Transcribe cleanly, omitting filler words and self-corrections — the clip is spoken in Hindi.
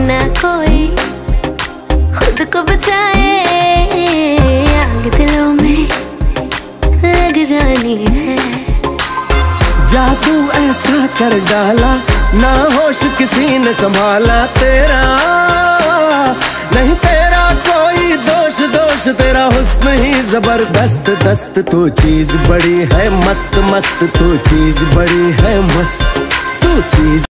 ना कोई खुद को बचाए, आग दिलों में लग जानी है। जादू ऐसा कर डाला, ना होश किसी ने संभाला, तेरा नहीं तेरा कोई दोष, दोष तेरा हुस्न ही जबरदस्त दस्त। तू चीज बड़ी है मस्त मस्त, तू चीज बड़ी है मस्त, तू चीज